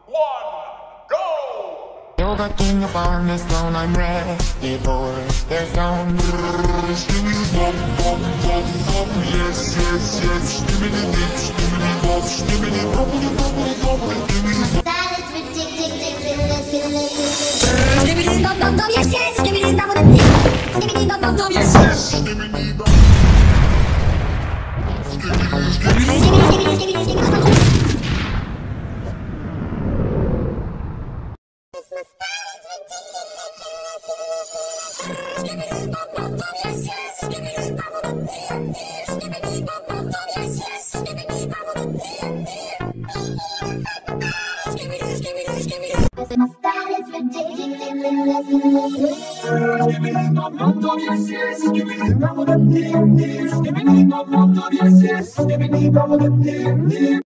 1, go! Yoga king upon this throne, I'm ready for the zone. Skibidi bop, bop, bop, bop, yes, yes, yes. Skibidi dip, skibidi bop, skibidi boppity, boppity, boppity, skibidi. That is ridiculous. Skibidi bop, bop, bop, yes, yes. Skibidi bop, bop, skibidi bop, bop, yes, yes. Skibidi bop. Skibidi, skibidi, skibidi. Skibidi